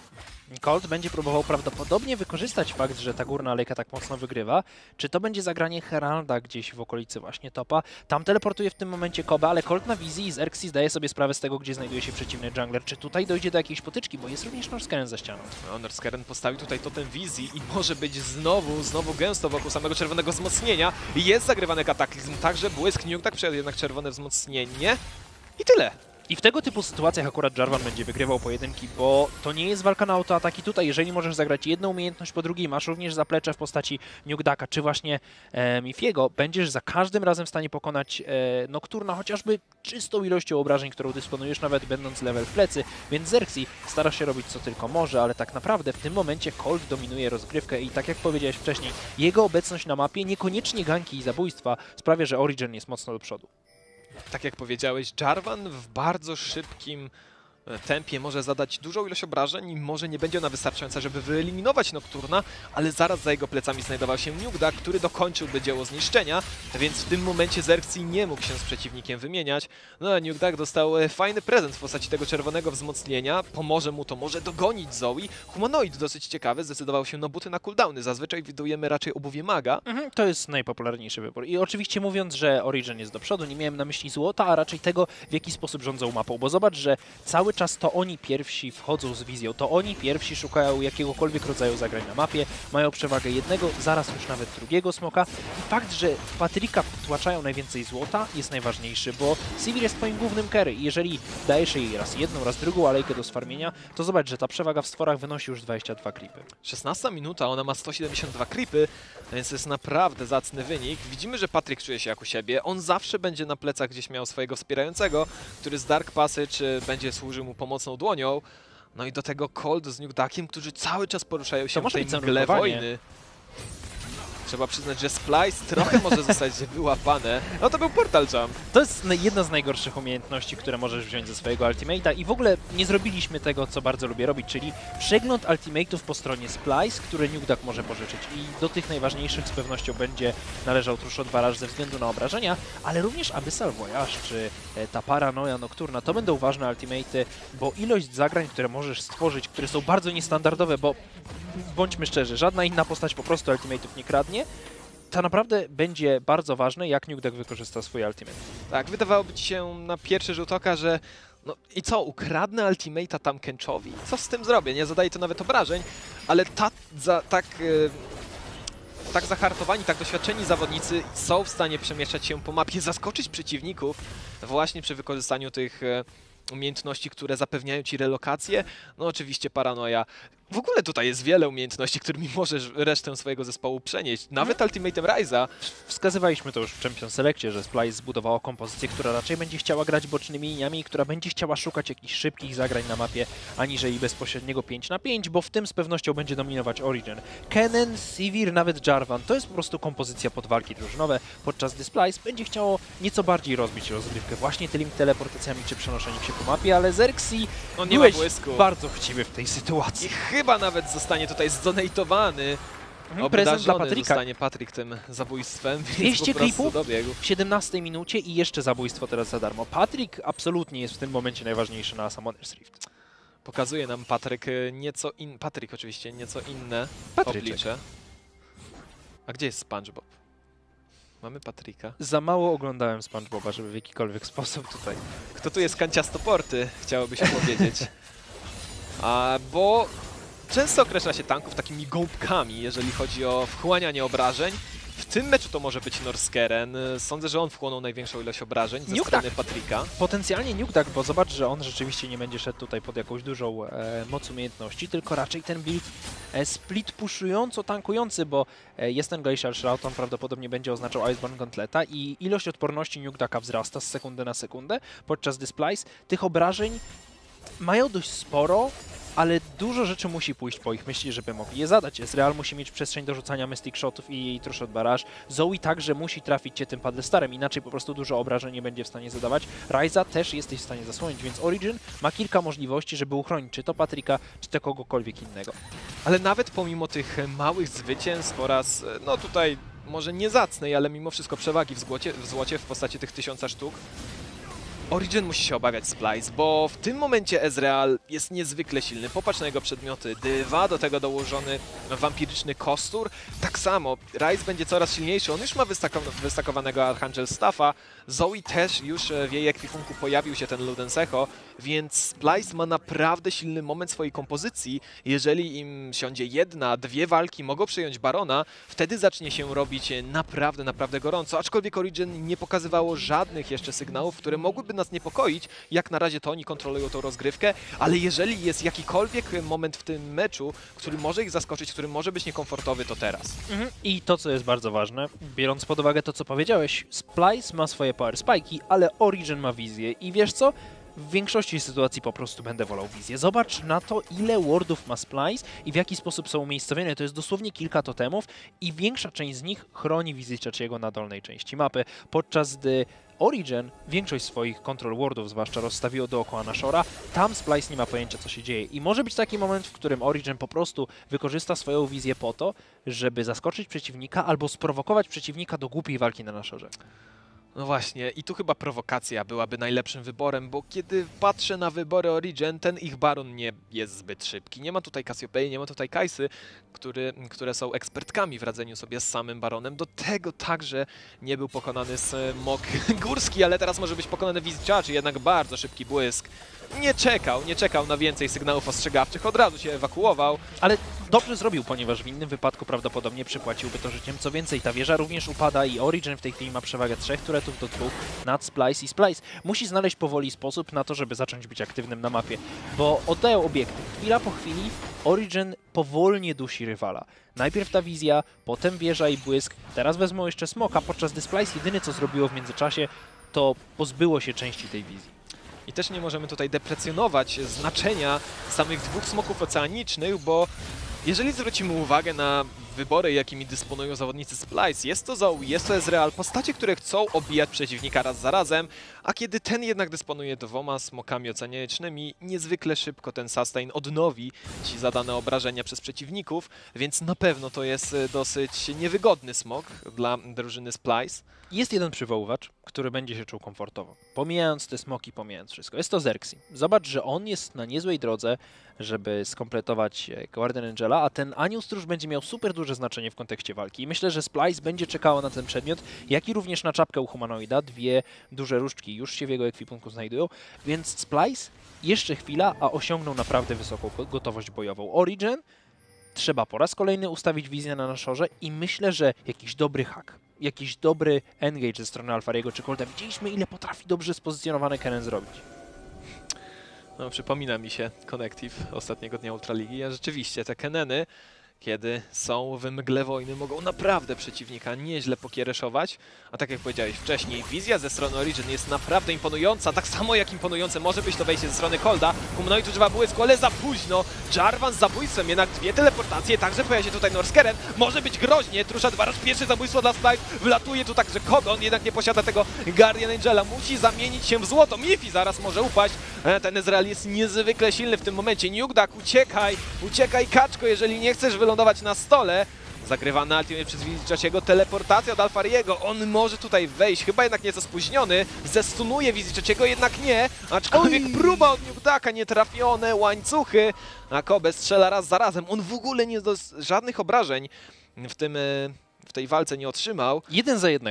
Colt będzie próbował prawdopodobnie wykorzystać fakt, że ta górna alejka tak mocno wygrywa. Czy to będzie zagranie Heralda gdzieś w okolicy właśnie topa? Tam teleportuje w tym momencie Kobe, ale Colt na wizji i Xerxi zdaje sobie sprawę z tego, gdzie znajduje się przeciwny jungler. Czy tutaj dojdzie do jakiejś potyczki, bo jest również Norskeren za ścianą. No, Norskeren postawił tutaj totem wizji i może być znowu, znowu gęsto wokół samego czerwonego wzmocnienia. Jest zagrywany kataklizm, także błysk, Nuke tak przejadł jednak czerwone wzmocnienie. I tyle. I w tego typu sytuacjach akurat Jarvan będzie wygrywał pojedynki, bo to nie jest walka na autoataki. Tutaj, jeżeli możesz zagrać jedną umiejętność po drugiej, masz również zaplecze w postaci Nugedaka czy właśnie e, Mifiego, będziesz za każdym razem w stanie pokonać e, Nocturna, chociażby czystą ilością obrażeń, którą dysponujesz, nawet będąc level w plecy. Więc Xerxi stara się robić co tylko może, ale tak naprawdę w tym momencie Colt dominuje rozgrywkę i tak jak powiedziałeś wcześniej, jego obecność na mapie, niekoniecznie ganki i zabójstwa, sprawia, że Origen jest mocno do przodu. Tak jak powiedziałeś, Jarvan w bardzo szybkim tempie może zadać dużą ilość obrażeń i może nie będzie ona wystarczająca, żeby wyeliminować Nocturna, ale zaraz za jego plecami znajdował się Nukeduck, który dokończyłby dzieło zniszczenia, więc w tym momencie Xerxi nie mógł się z przeciwnikiem wymieniać. No a Nukeduck dostał fajny prezent w postaci tego czerwonego wzmocnienia, pomoże mu to, może dogonić Zoe. Humanoid dosyć ciekawy, zdecydował się na buty na cooldowny, zazwyczaj widujemy raczej obuwie maga. Mhm, to jest najpopularniejszy wybór. I oczywiście mówiąc, że Origen jest do przodu, nie miałem na myśli złota, a raczej tego, w jaki sposób rządzą mapą, bo zobacz, że cały czas to oni pierwsi wchodzą z wizją, to oni pierwsi szukają jakiegokolwiek rodzaju zagrań na mapie, mają przewagę jednego, zaraz już nawet drugiego smoka i fakt, że Patryka wtłaczają najwięcej złota jest najważniejszy, bo Sivir jest twoim głównym carry i jeżeli dajesz jej raz jedną, raz drugą alejkę do sfarmienia, to zobacz, że ta przewaga w stworach wynosi już dwadzieścia dwa creepy. szesnasta minuta, ona ma sto siedemdziesiąt dwa creepy, więc to jest naprawdę zacny wynik. Widzimy, że Patryk czuje się jak u siebie, on zawsze będzie na plecach gdzieś miał swojego wspierającego, który z Dark Passage będzie służył mu pomocną dłonią. No i do tego Colt z Nukeduckiem, którzy cały czas poruszają się w tej mgle wojny. Trzeba przyznać, że Splice trochę może zostać wyłapane. No to był Portal Jump. To jest jedna z najgorszych umiejętności, które możesz wziąć ze swojego ultimate'a i w ogóle nie zrobiliśmy tego, co bardzo lubię robić, czyli przegląd ultimate'ów po stronie Splice, które Nukeduck może pożyczyć. I do tych najważniejszych z pewnością będzie należał Truszot Barrage ze względu na obrażenia, ale również Abyssal Voyage czy ta Paranoia Nocturna. To będą ważne ultimate'y, bo ilość zagrań, które możesz stworzyć, które są bardzo niestandardowe, bo bądźmy szczerzy, żadna inna postać po prostu ultimate'ów nie kradnie, to naprawdę będzie bardzo ważne, jak Nukeduck wykorzysta swój ultimate. Tak, wydawałoby ci się na pierwszy rzut oka, że no i co, ukradnę ultimate'a tam Kenchowi? Co z tym zrobię? Nie zadaje to nawet obrażeń, ale ta, za, tak, yy, tak zahartowani, tak doświadczeni zawodnicy są w stanie przemieszczać się po mapie, zaskoczyć przeciwników właśnie przy wykorzystaniu tych yy, umiejętności, które zapewniają ci relokację. No oczywiście Paranoia. W ogóle tutaj jest wiele umiejętności, którymi możesz resztę swojego zespołu przenieść. Nawet hmm. Ultimatem Ryza. Wskazywaliśmy to już w Champion Selectie, że Splice zbudowała kompozycję, która raczej będzie chciała grać bocznymi liniami i która będzie chciała szukać jakichś szybkich zagrań na mapie, aniżeli bezpośredniego pięć na pięć, bo w tym z pewnością będzie dominować Origen. Kennen, Sivir, nawet Jarvan. To jest po prostu kompozycja pod walki drużynowe, podczas gdy Splice będzie chciało nieco bardziej rozbić rozgrywkę właśnie tymi teleportacjami czy przenoszeniem się po mapie, ale Xerxi, no nie byłeś ma błysku. bardzo chciwy w tej sytuacji. I chyba nawet zostanie tutaj zdonatowany. Mhm, prezent dla Patryka. Zostanie Patryk tym zabójstwem, dwieście creepów dobiegł. w siedemnastej minucie i jeszcze zabójstwo teraz za darmo. Patryk absolutnie jest w tym momencie najważniejszy na Summoner's Rift. Pokazuje nam Patryk nieco in... Patryk oczywiście nieco inne Patryczek. oblicze. A gdzie jest SpongeBob? Mamy Patryka. Za mało oglądałem SpongeBoba, żeby w jakikolwiek sposób tutaj... Kto tu jest kanciastoporty, chciałoby się powiedzieć. A, bo często określa się tanków takimi gąbkami, jeżeli chodzi o wchłanianie obrażeń. W tym meczu to może być Norskeren. Sądzę, że on wchłonął największą ilość obrażeń ze strony Patryka. Potencjalnie Nukeduck, bo zobacz, że on rzeczywiście nie będzie szedł tutaj pod jakąś dużą e, moc umiejętności, tylko raczej ten build e, split puszująco tankujący, bo e, jest ten Glacial Shroud, on prawdopodobnie będzie oznaczał Iceborne Gauntleta i ilość odporności Nukeducka wzrasta z sekundy na sekundę, podczas gdy Splyce tych obrażeń mają dość sporo, ale dużo rzeczy musi pójść po ich myśli, żeby mogli je zadać. Ezreal musi mieć przestrzeń do rzucania Mystic Shotów i True Shot Barrage. Zoe także musi trafić cię tym Paddle-Starem, inaczej po prostu dużo obrażeń nie będzie w stanie zadawać. Ryza też jesteś w stanie zasłonić, więc Origin ma kilka możliwości, żeby uchronić czy to Patryka, czy to kogokolwiek innego. Ale nawet pomimo tych małych zwycięstw oraz, no tutaj może nie zacnej, ale mimo wszystko przewagi w złocie, w złocie w postaci tych tysiąca sztuk, Origin musi się obawiać Splyce, bo w tym momencie Ezreal jest niezwykle silny. Popatrz na jego przedmioty. Dywa, do tego dołożony wampiryczny kostur. Tak samo, Ryze będzie coraz silniejszy. On już ma wystakowanego Archangel Staffa. Zoe też już w jej ekwipunku pojawił się ten Ludens Echo, więc Splyce ma naprawdę silny moment swojej kompozycji. Jeżeli im siądzie jedna, dwie walki, mogą przejąć Barona, wtedy zacznie się robić naprawdę, naprawdę gorąco. Aczkolwiek Origin nie pokazywało żadnych jeszcze sygnałów, które mogłyby nas niepokoić. Jak na razie to oni kontrolują tą rozgrywkę, ale jeżeli jest jakikolwiek moment w tym meczu, który może ich zaskoczyć, który może być niekomfortowy, to teraz. Mhm. I to, co jest bardzo ważne, biorąc pod uwagę to, co powiedziałeś, Splyce ma swoje power spike'i, ale Origin ma wizję i wiesz co? W większości sytuacji po prostu będę wolał wizję. Zobacz na to, ile wardów ma Splyce i w jaki sposób są umiejscowione. To jest dosłownie kilka totemów i większa część z nich chroni wizję Chachiego na dolnej części mapy, podczas gdy Origin większość swoich control wardów zwłaszcza rozstawiło dookoła Nashora. Tam Splyce nie ma pojęcia, co się dzieje. I może być taki moment, w którym Origin po prostu wykorzysta swoją wizję po to, żeby zaskoczyć przeciwnika albo sprowokować przeciwnika do głupiej walki na Nashorze. No właśnie, i tu chyba prowokacja byłaby najlepszym wyborem, bo kiedy patrzę na wybory Origin, ten ich Baron nie jest zbyt szybki. Nie ma tutaj Cassiopeii, nie ma tutaj Kajsy, który, które są ekspertkami w radzeniu sobie z samym Baronem. Do tego także nie był pokonany Smok Górski, ale teraz może być pokonany Wizjaczy, jednak bardzo szybki błysk. Nie czekał, nie czekał na więcej sygnałów ostrzegawczych, od razu się ewakuował. Ale dobrze zrobił, ponieważ w innym wypadku prawdopodobnie przypłaciłby to życiem. Co więcej, ta wieża również upada i Origin w tej chwili ma przewagę trzech turetów do dwóch nad Splyce i Splyce musi znaleźć powoli sposób na to, żeby zacząć być aktywnym na mapie, bo oddają obiekty. Chwila po chwili Origin powolnie dusi rywala. Najpierw ta wizja, potem wieża i błysk, teraz wezmą jeszcze smoka, podczas gdy Splyce jedyne co zrobiło w międzyczasie, to pozbyło się części tej wizji. I też nie możemy tutaj deprecjonować znaczenia samych dwóch smoków oceanicznych, bo jeżeli zwrócimy uwagę na wybory, jakimi dysponują zawodnicy Splyce, jest to Zoe, jest to Ezreal, postacie, które chcą obijać przeciwnika raz za razem, a kiedy ten jednak dysponuje dwoma smokami oceanicznymi, niezwykle szybko ten sustain odnowi ci zadane obrażenia przez przeciwników, więc na pewno to jest dosyć niewygodny smok dla drużyny Splyce. Jest jeden przywoływacz, który będzie się czuł komfortowo, pomijając te smoki, pomijając wszystko. Jest to Xerxi. Zobacz, że on jest na niezłej drodze, żeby skompletować Guardian Angela, a ten Anioł Stróż będzie miał super duże znaczenie w kontekście walki. I myślę, że Splyce będzie czekało na ten przedmiot, jak i również na czapkę u humanoida. Dwie duże różdżki już się w jego ekwipunku znajdują, więc Splyce jeszcze chwila, a osiągnął naprawdę wysoką gotowość bojową. Origin trzeba po raz kolejny ustawić wizję na Nashorze i myślę, że jakiś dobry hack, jakiś dobry engage ze strony Alfariego czy Colta. Widzieliśmy, ile potrafi dobrze spozycjonowany Kennen zrobić. No, przypomina mi się Connective ostatniego dnia Ultraligi, a rzeczywiście te Kenneny, kiedy są w mgle wojny, mogą naprawdę przeciwnika nieźle pokiereszować. A tak jak powiedziałeś wcześniej, wizja ze strony Origin jest naprawdę imponująca, tak samo jak imponujące może być to wejście ze strony Colda. Humanoid używa błysku, ale za późno. Jarvan z zabójstwem, jednak dwie teleportacje, także pojawia się tutaj Norskeren. Może być groźnie, Trusza dwa razy pierwsze zabójstwo dla Splyce, wlatuje tu także Kogon, jednak nie posiada tego Guardian Angela, musi zamienić się w złoto. Miffy zaraz może upaść, ten Ezreal jest niezwykle silny w tym momencie. Nukeduck, uciekaj, uciekaj kaczko, jeżeli nie chcesz wylądować na stole. Zagrywany ultimate przez Wizjachiego, teleportacja od Alfariego, on może tutaj wejść, chyba jednak nieco spóźniony, zestunuje Wizjachiego, jednak nie, aczkolwiek Oj. próba od Nukedacka, nietrafione łańcuchy, a Kobe strzela raz za razem, on w ogóle nie do żadnych obrażeń w tym, w tej walce nie otrzymał. Jeden za jednego.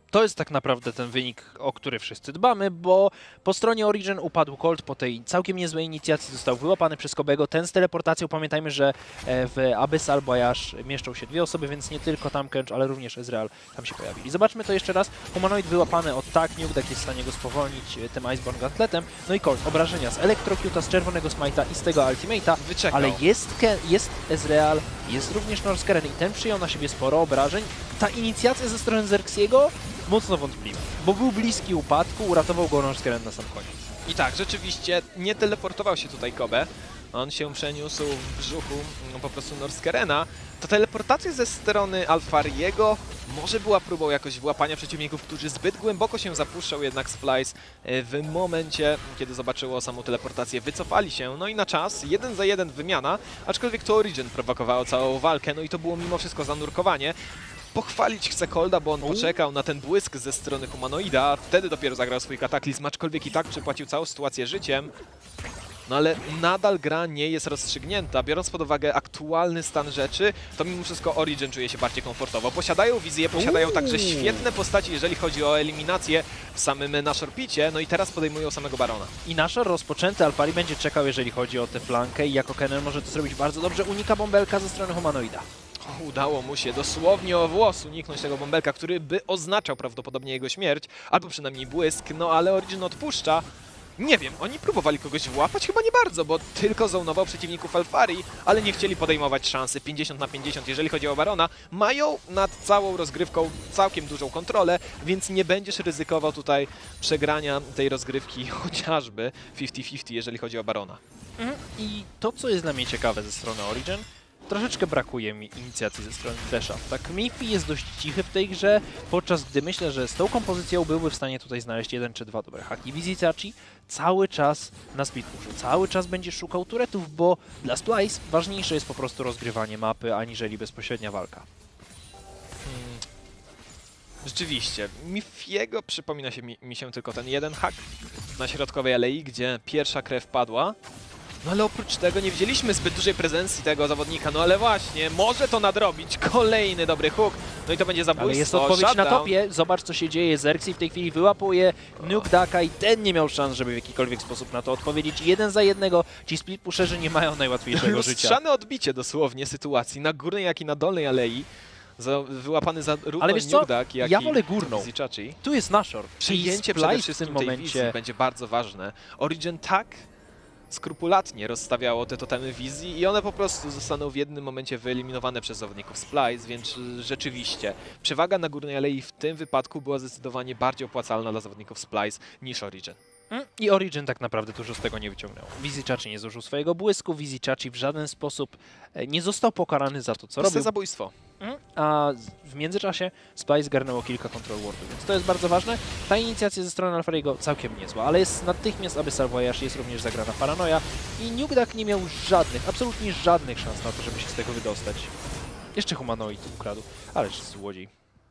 To jest tak naprawdę ten wynik, o który wszyscy dbamy, bo po stronie Origen upadł Colt po tej całkiem niezłej inicjacji, został wyłapany przez Kobego. Ten z teleportacją, pamiętajmy, że w Abyssal Voyage mieszczą się dwie osoby, więc nie tylko Tahm Kench, ale również Ezreal tam się pojawili. Zobaczmy to jeszcze raz. Humanoid wyłapany od tak, Nukeduck jest w stanie go spowolnić tym Iceborne Gauntletem. No i Colt, obrażenia z Electrocuta, z czerwonego Smite'a i z tego Ultimate'a, Wyczekał. ale jest, Ken, jest Ezreal, jest również Norscaeren i ten przyjął na siebie sporo obrażeń. Ta inicjacja ze strony Xerxiego mocno wątpliwa, bo był bliski upadku, uratował go Norscaeren na sam koniec. I tak, rzeczywiście nie teleportował się tutaj Kobe. On się przeniósł w brzuchu no, po prostu Norscarena. To teleportacja ze strony Alfariego może była próbą jakoś włapania przeciwników, którzy zbyt głęboko się zapuszczał, jednak Splyce w momencie, kiedy zobaczyło samą teleportację, wycofali się. No i na czas, jeden za jeden wymiana, aczkolwiek to Origen prowokowało całą walkę, no i to było mimo wszystko zanurkowanie. Pochwalić chcę Colda, bo on U. poczekał na ten błysk ze strony Humanoida, a wtedy dopiero zagrał swój kataklizm, aczkolwiek i tak przypłacił całą sytuację życiem. No ale nadal gra nie jest rozstrzygnięta. Biorąc pod uwagę aktualny stan rzeczy, to mimo wszystko Origen czuje się bardziej komfortowo. Posiadają wizję, posiadają także świetne postaci, jeżeli chodzi o eliminację w samym Nashorpicie, no i teraz podejmują samego Barona. I Nashor rozpoczęty, Alfari będzie czekał, jeżeli chodzi o tę flankę i jako Kennen może to zrobić bardzo dobrze. Unika bąbelka ze strony Humanoida. O, udało mu się dosłownie o włos uniknąć tego bąbelka, który by oznaczał prawdopodobnie jego śmierć, albo przynajmniej błysk, no ale Origen odpuszcza. Nie wiem, oni próbowali kogoś włapać? Chyba nie bardzo, bo tylko zonował przeciwników Alfari, ale nie chcieli podejmować szansy pięćdziesiąt na pięćdziesiąt, jeżeli chodzi o Barona. Mają nad całą rozgrywką całkiem dużą kontrolę, więc nie będziesz ryzykował tutaj przegrania tej rozgrywki chociażby pięćdziesiąt pięćdziesiąt, jeżeli chodzi o Barona. Mhm. I to, co jest dla mnie ciekawe ze strony Origen, troszeczkę brakuje mi inicjacji ze strony Thresha. Tak, Miffy jest dość cichy w tej grze, podczas gdy myślę, że z tą kompozycją byłby w stanie tutaj znaleźć jeden czy dwa dobre haki. Vizitachi cały czas na speed pushu, cały czas będzie szukał turetów, bo dla Splyce ważniejsze jest po prostu rozgrywanie mapy, aniżeli bezpośrednia walka. Hmm. Rzeczywiście, Miffiego przypomina się mi, mi się tylko ten jeden hak na środkowej alei, gdzie pierwsza krew padła. No ale oprócz tego nie widzieliśmy zbyt dużej prezencji tego zawodnika, no ale właśnie, może to nadrobić. Kolejny dobry hook, no i to będzie zabójstwo. Ale jest odpowiedź Shutdown. na topie, zobacz co się dzieje, Xerxes w tej chwili wyłapuje Nukeducka i ten nie miał szans, żeby w jakikolwiek sposób na to odpowiedzieć. Jeden za jednego, ci split pusherzy nie mają najłatwiejszego życia. Lustrzane odbicie dosłownie sytuacji, na górnej jak i na dolnej alei. Za, wyłapany za równo Ale wiesz co? Nukeduck, jak ja i wolę górną. Vizitachi. Tu jest Nashor. Przejęcie przede wszystkim tej momencie wizji będzie bardzo ważne. Origen tak skrupulatnie rozstawiało te totemy wizji i one po prostu zostaną w jednym momencie wyeliminowane przez zawodników Splyce, więc rzeczywiście przewaga na górnej alei w tym wypadku była zdecydowanie bardziej opłacalna dla zawodników Splyce niż Origen. I Origen tak naprawdę dużo z tego nie wyciągnął. Vizitachi nie zużył swojego błysku, Vizitachi w żaden sposób nie został pokarany za to, co robił. zabójstwo. A w międzyczasie Splyce garnęło kilka control wardów, więc to jest bardzo ważne. Ta inicjacja ze strony Alfariego całkiem niezła, ale jest natychmiast Abyssal Voyage, jest również zagrana Paranoja i Nukeduck nie miał żadnych, absolutnie żadnych szans na to, żeby się z tego wydostać. Jeszcze Humanoid ukradł, ależ złodziej.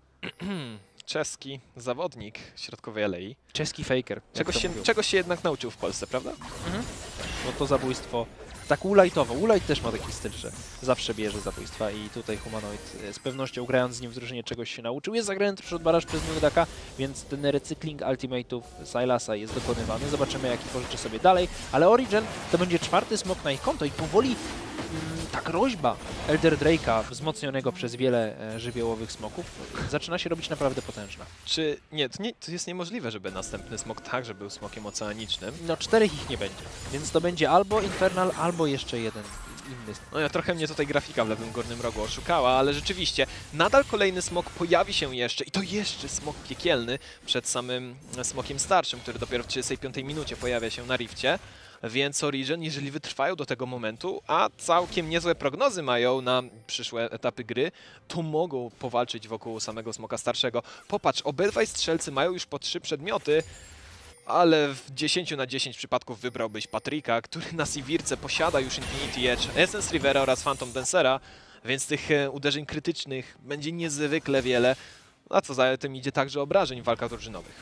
Czeski zawodnik środkowej alei. Czeski faker. Czegoś się, czegoś się jednak nauczył w Polsce, prawda? Mhm. No to zabójstwo tak ulajtowo. Ulajt też ma taki styl, że zawsze bierze zabójstwa i tutaj Humanoid z pewnością grając z nim w drużynie czegoś się nauczył. Jest zagrany też od baraż przez Nukeducka, więc ten recykling ultimate'ów Sylasa jest dokonywany. Zobaczymy, jaki pożyczy sobie dalej, ale Origen to będzie czwarty smok na ich konto i powoli mm, ta groźba Elder Drake'a wzmocnionego przez wiele e, żywiołowych smoków zaczyna się robić naprawdę potężna. Czy nie to, nie, to jest niemożliwe, żeby następny smok także był smokiem oceanicznym. No czterech ich nie będzie, więc to będzie albo Infernal, albo jeszcze jeden inny. No ja trochę mnie tutaj grafika w lewym górnym rogu oszukała, ale rzeczywiście nadal kolejny smok pojawi się jeszcze i to jeszcze smok piekielny przed samym smokiem starszym, który dopiero w trzydziestej piątej minucie pojawia się na rifcie. Więc Origen, jeżeli wytrwają do tego momentu, a całkiem niezłe prognozy mają na przyszłe etapy gry, to mogą powalczyć wokół samego smoka starszego. Popatrz, obydwaj strzelcy mają już po trzy przedmioty, ale w dziesięciu na dziesięć przypadków wybrałbyś Patryka, który na Sivirce posiada już Infinity Edge, Essence Rivera oraz Phantom Dancera, więc tych e, uderzeń krytycznych będzie niezwykle wiele, a co za tym idzie także obrażeń w walkach drużynowych.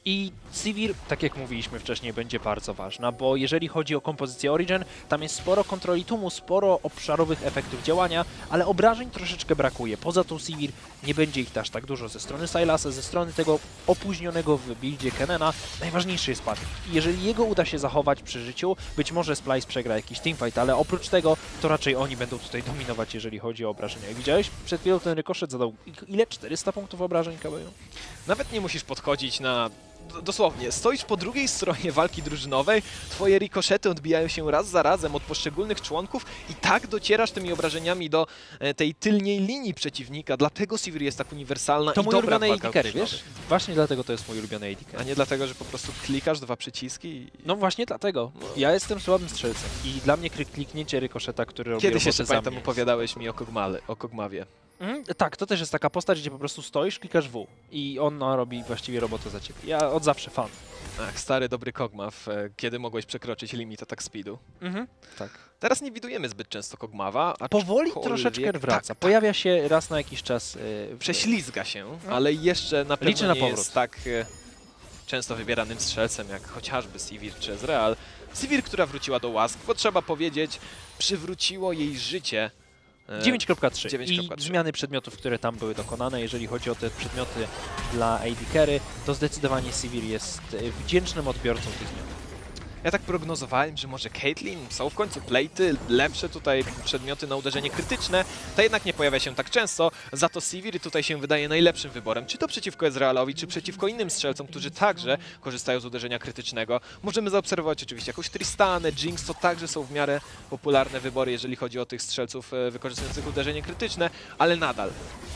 I Sivir, tak jak mówiliśmy wcześniej, będzie bardzo ważna, bo jeżeli chodzi o kompozycję Origen, tam jest sporo kontroli tłumu, sporo obszarowych efektów działania, ale obrażeń troszeczkę brakuje. Poza tą Sivir nie będzie ich aż tak dużo ze strony Sylasa, ze strony tego opóźnionego w buildzie Kenena. Najważniejszy jest Patryk. I jeżeli jego uda się zachować przy życiu, być może Splyce przegra jakiś teamfight, ale oprócz tego to raczej oni będą tutaj dominować, jeżeli chodzi o obrażenia. I widziałeś? Przed chwilą ten rykoszet zadał ile? czterysta punktów obrażeń Kabeju? Nawet nie musisz podchodzić na... Dosłownie, stoisz po drugiej stronie walki drużynowej, twoje rikoszety odbijają się raz za razem od poszczególnych członków i tak docierasz tymi obrażeniami do e, tej tylniej linii przeciwnika, dlatego Sivir jest tak uniwersalna to i mój dobra ulubiony w A D walkach carry, drużynowych. wiesz? Właśnie dlatego to jest mój ulubiony A D carry. A nie dlatego, że po prostu klikasz dwa przyciski i... No właśnie dlatego. Ja jestem słabym strzelcem i dla mnie kliknięcie rykoszeta, który robi Kiedyś jeszcze robotę za pamiętam mnie. opowiadałeś mi o Kogmale, o Kogmawie. Mhm, tak, to też jest taka postać, gdzie po prostu stoisz, klikasz W i ona robi właściwie robotę za ciebie. Ja od zawsze fan. Ach, stary, dobry Kogmaw, e, kiedy mogłeś przekroczyć limit attack speedu. Mhm, tak. Teraz nie widujemy zbyt często Kogmawa, a Powoli troszeczkę wraca. Tak, Pojawia się raz na jakiś czas. Yy, w... Prześlizga się, ale jeszcze na pewno Liczy na nie powrót. jest tak e, często wybieranym strzelcem jak chociażby Sivir czy Ezreal. Sivir, która wróciła do łask, bo trzeba powiedzieć, przywróciło jej życie. e, dziewięć kropka trzy dziewięć i kropka trzy. zmiany przedmiotów, które tam były dokonane. Jeżeli chodzi o te przedmioty dla A D carry, to zdecydowanie Sivir jest yy, wdzięcznym odbiorcą tych zmian. Ja tak prognozowałem, że może Caitlyn, są w końcu plejty, lepsze tutaj przedmioty na uderzenie krytyczne, to jednak nie pojawia się tak często, za to Sivir tutaj się wydaje najlepszym wyborem, czy to przeciwko Ezrealowi, czy przeciwko innym strzelcom, którzy także korzystają z uderzenia krytycznego. Możemy zaobserwować oczywiście jakąś Tristanę, Jinx, to także są w miarę popularne wybory, jeżeli chodzi o tych strzelców e, wykorzystujących uderzenie krytyczne, ale nadal,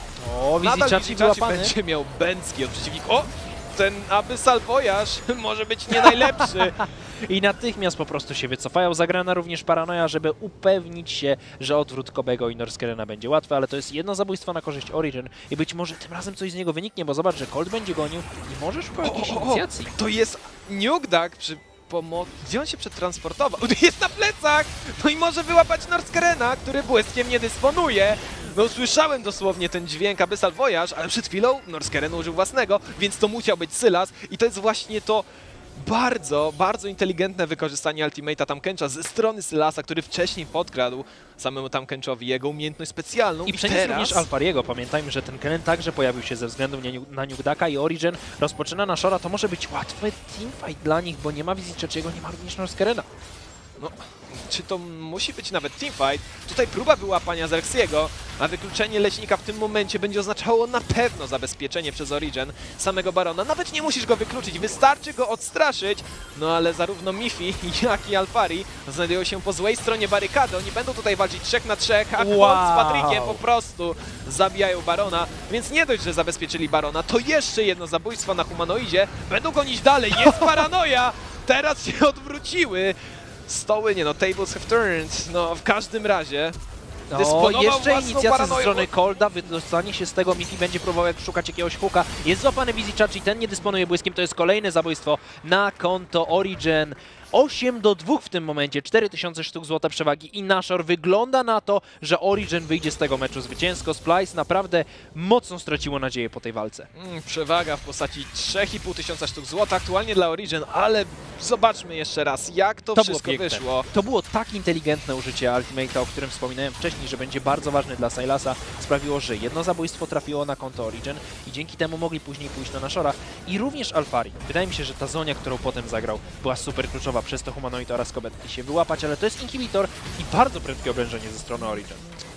O, nadal Vizicaci Vizicaci wyłapany. będzie miał bęcki od przeciwników. O! Ten Abyssal Voyage może być nie najlepszy. I natychmiast po prostu się wycofają. Zagrana również Paranoja, żeby upewnić się, że odwrót Kobego i Norskerena będzie łatwy, ale to jest jedno zabójstwo na korzyść Origen i być może tym razem coś z niego wyniknie, bo zobacz, że Colt będzie gonił i może szukał jakiejś O, o, o, inicjacji. to jest Nugdak przy pomocy... Gdzie on się przetransportował? Jest na plecach! No i może wyłapać Norskerena, który błyskiem nie dysponuje. No słyszałem dosłownie ten dźwięk Abyssal Voyage, ale przed chwilą Norskeren użył własnego, więc to musiał być Sylas i to jest właśnie to bardzo, bardzo inteligentne wykorzystanie ultimate'a Tahm ze strony Sylasa, który wcześniej podkradł samemu Tahm jego umiejętność specjalną. I I przeniósł teraz... również Alfariego. Pamiętajmy, że ten Kenen także pojawił się ze względu na Nugdaka i Origen rozpoczyna na Shora. To może być łatwy teamfight dla nich, bo nie ma Vizicaciego, nie ma również Norskerena. No, czy to musi być nawet teamfight? Tutaj próba wyłapania Zerxiego, a wykluczenie Leśnika w tym momencie będzie oznaczało na pewno zabezpieczenie przez Origen samego Barona. Nawet nie musisz go wykluczyć, wystarczy go odstraszyć. No ale zarówno Miffy, jak i Alfari znajdują się po złej stronie barykady. Oni będą tutaj walczyć trzech na trzech, a Wow. Colt z Patrykiem po prostu zabijają Barona. Więc nie dość, że zabezpieczyli Barona, to jeszcze jedno zabójstwo na humanoidzie. Będą gonić dalej, jest paranoja! Teraz się odwróciły. Stoły, nie no, tables have turned, no w każdym razie O, dysponował jeszcze własną inicjacja ze paranoją. strony Colda, wydostanie się z tego, Miffy będzie próbował jak szukać jakiegoś hooka. Jest złapany Vizicaci, ten nie dysponuje błyskiem, to jest kolejne zabójstwo na konto Origen. osiem do dwóch w tym momencie, cztery tysiące sztuk złota przewagi i Nashor. Wygląda na to, że Origen wyjdzie z tego meczu zwycięsko. Splyce naprawdę mocno straciło nadzieję po tej walce. Mm, przewaga w postaci trzy i pół tysiąca sztuk złota aktualnie dla Origen, ale zobaczmy jeszcze raz, jak to, To było wszystko piękne. wyszło. To było tak inteligentne użycie Ultimate'a, o którym wspominałem wcześniej, że będzie bardzo ważny dla Sylasa. Sprawiło, że jedno zabójstwo trafiło na konto Origen i dzięki temu mogli później pójść na Nashora. I również Alfari. Wydaje mi się, że ta zonia, którą potem zagrał, była super kluczowa, przez to Humanoid oraz Kobetki się wyłapać, ale to jest inhibitor i bardzo prędkie oblężenie ze strony Origen.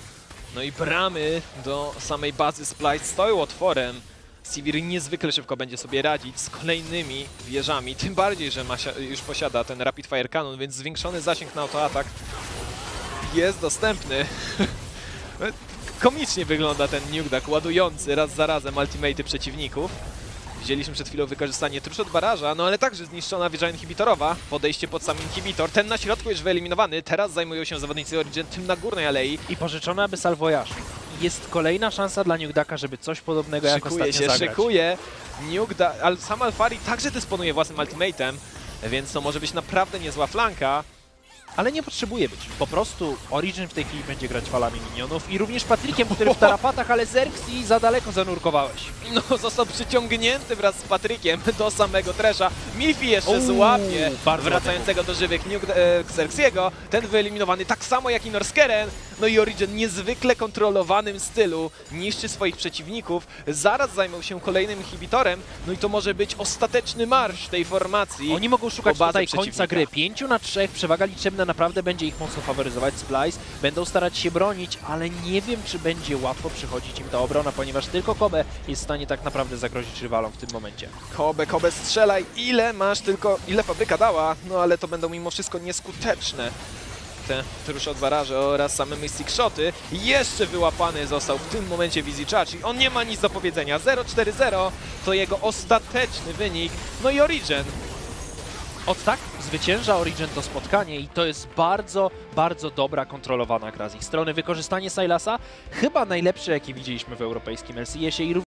No i bramy do samej bazy Splyce stoją otworem. Sivir niezwykle szybko będzie sobie radzić z kolejnymi wieżami, tym bardziej, że ma już posiada ten Rapid Fire Cannon, więc zwiększony zasięg na autoatak jest dostępny. Komicznie wygląda ten Nugdak, ładujący raz za razem ultimate'y przeciwników. Widzieliśmy przed chwilą wykorzystanie tuż od baraża, no ale także zniszczona wieża inhibitorowa. Podejście pod sam inhibitor. Ten na środku już wyeliminowany. Teraz zajmują się zawodnicy Origen tym na górnej alei. I pożyczona Abyssal Voyage. Jest kolejna szansa dla Nugdaka, żeby coś podobnego jak Szykuje ostatnio się, zagrać. szykuje. Nugdak, ale sam Alfari także dysponuje własnym ultimatem, więc to może być naprawdę niezła flanka. Ale nie potrzebuje być. Po prostu Origen w tej chwili będzie grać falami minionów i również Patrykiem, który w tarapatach, ale Zerxi za daleko zanurkowałeś. No, został przyciągnięty wraz z Patrykiem do samego Tresha. Mifi jeszcze Uuu, złapie bardzo wracającego do żywych Nuke e, Xerxiego. Ten wyeliminowany tak samo jak i Norskeren. No i Origen niezwykle kontrolowanym stylu niszczy swoich przeciwników. Zaraz zajmą się kolejnym inhibitorem. No i to może być ostateczny marsz tej formacji. Oni mogą szukać po bazę tutaj końca przeciwnika. gry. pięciu na trzech, przewaga liczebna naprawdę będzie ich mocno faworyzować. Splice będą starać się bronić, ale nie wiem, czy będzie łatwo przychodzić im ta obrona, ponieważ tylko Kobe jest w stanie tak naprawdę zagrozić rywalom w tym momencie. Kobe, Kobe, strzelaj, ile masz tylko, ile fabryka dała, no ale to będą mimo wszystko nieskuteczne te trusze od baraży oraz same Mystic Shoty. Jeszcze wyłapany został w tym momencie Vizichachi. On nie ma nic do powiedzenia, zero cztery zero to jego ostateczny wynik. No i Origen. Od tak zwycięża Origen to spotkanie i to jest bardzo, bardzo dobra, kontrolowana gra z ich strony. Wykorzystanie Sylasa chyba najlepsze, jakie widzieliśmy w europejskim L C S-ie i